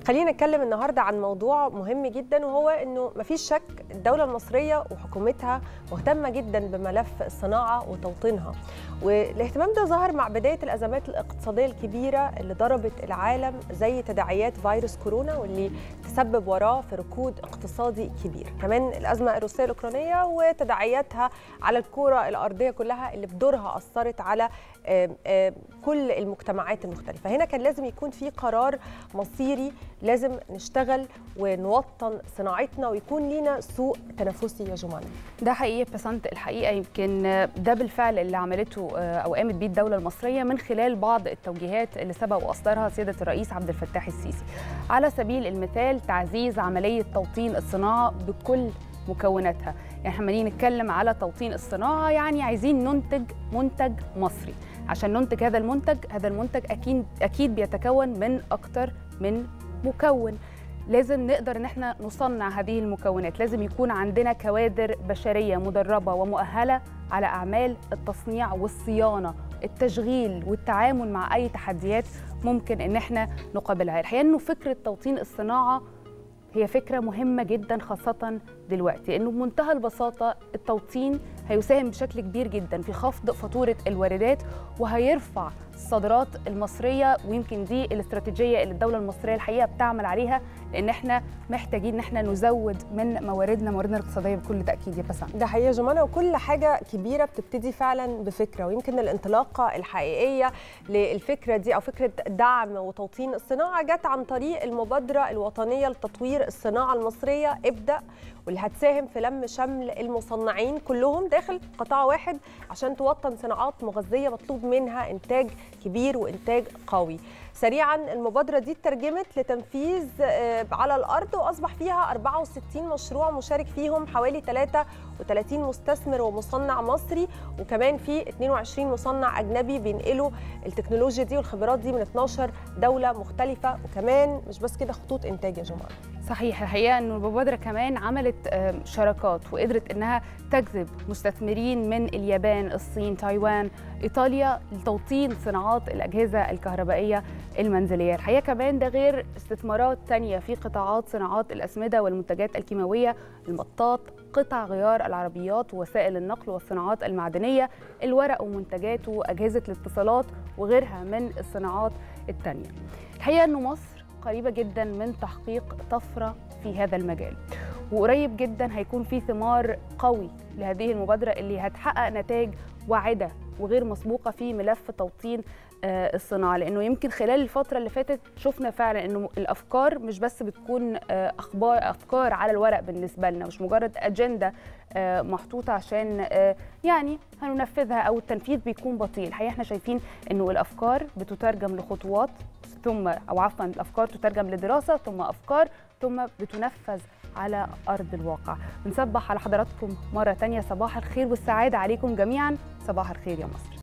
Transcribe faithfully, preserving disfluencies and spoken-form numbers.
خلينا نتكلم النهارده عن موضوع مهم جدا، وهو انه مفيش شك الدولة المصرية وحكومتها مهتمة جدا بملف الصناعة وتوطينها، والاهتمام ده ظهر مع بداية الأزمات الاقتصادية الكبيرة اللي ضربت العالم زي تداعيات فيروس كورونا واللي تسبب وراه في ركود اقتصادي كبير، كمان الأزمة الروسية الأوكرانية وتداعياتها على الكرة الأرضية كلها اللي بدورها أثرت على كل المجتمعات المختلفة. هنا كان لازم يكون في قرار مصيري، لازم نشتغل ونوطن صناعتنا ويكون لينا سوق تنافسي يا جمانة. ده حقيقي بسنت، الحقيقة يمكن ده بالفعل اللي عملته أو قامت بيه الدولة المصرية من خلال بعض التوجيهات اللي سبق وأصدرها سيادة الرئيس عبد الفتاح السيسي. على سبيل المثال تعزيز عملية توطين الصناعة بكل مكوناتها، يعني احنا لما نتكلم على توطين الصناعة يعني عايزين ننتج منتج مصري. عشان ننتج هذا المنتج، هذا المنتج أكيد أكيد بيتكون من أكتر من مكون، لازم نقدر ان احنا نصنع هذه المكونات، لازم يكون عندنا كوادر بشرية مدربة ومؤهلة على أعمال التصنيع والصيانة، التشغيل والتعامل مع أي تحديات ممكن ان احنا نقابلها. الحقيقة انه فكرة توطين الصناعة هي فكرة مهمة جدا خاصة دلوقتي، لأنه بمنتهى البساطة التوطين هيساهم بشكل كبير جدا في خفض فاتورة الواردات وهيرفع الصادرات المصرية، ويمكن دي الاستراتيجية اللي الدولة المصرية الحقيقة بتعمل عليها، لأن احنا محتاجين ان احنا نزود من مواردنا مواردنا الاقتصادية بكل تأكيد يا بسام. ده حقيقي يا جمانة، وكل حاجة كبيرة بتبتدي فعلا بفكرة، ويمكن الانطلاقة الحقيقية للفكرة دي أو فكرة دعم وتوطين الصناعة جت عن طريق المبادرة الوطنية لتطوير الصناعة المصرية ابدأ، واللي هتساهم في لم شمل المصنعين كلهم داخل قطاع واحد عشان توطن صناعات مغذية مطلوب منها إنتاج كبير وإنتاج قوي. سريعا المبادرة دي اترجمت لتنفيذ على الأرض، وأصبح فيها أربعة وستين مشروع مشارك فيهم حوالي ثلاثة وثلاثين مستثمر ومصنع مصري، وكمان في اثنين وعشرين مصنع أجنبي بينقلوا التكنولوجيا دي والخبرات دي من اثناشر دولة مختلفة، وكمان مش بس كده خطوط إنتاج يا جماعة. صحيح، الحقيقة أنه المبادرة كمان عملت شراكات وقدرت أنها تجذب مستثمرين من اليابان، الصين، تايوان، إيطاليا لتوطين صناعات الأجهزة الكهربائية المنزلية. الحقيقة كمان ده غير استثمارات تانية في قطاعات صناعات الأسمدة والمنتجات الكيماوية، المطاط، قطع غيار العربيات ووسائل النقل والصناعات المعدنية، الورق ومنتجاته، أجهزة الاتصالات وغيرها من الصناعات التانية. الحقيقة أنه مصر قريبة جدا من تحقيق طفرة في هذا المجال، وقريب جدا هيكون في ثمار قوي لهذه المبادرة اللي هتحقق نتائج واعدة وغير مسبوقة في ملف توطين الصناعة، لأنه يمكن خلال الفترة اللي فاتت شفنا فعلا أنه الأفكار مش بس بتكون أخبار أفكار على الورق بالنسبة لنا، مش مجرد أجندة محطوطة عشان يعني هننفذها أو التنفيذ بيكون بطيء. الحقيقة احنا شايفين أنه الأفكار بتترجم لخطوات، ثم أو عفوا الأفكار تترجم لدراسة، ثم أفكار، ثم بتنفذ على أرض الواقع. بنصبح على حضراتكم مرة تانية، صباح الخير والسعادة عليكم جميعا، صباح الخير يا مصر.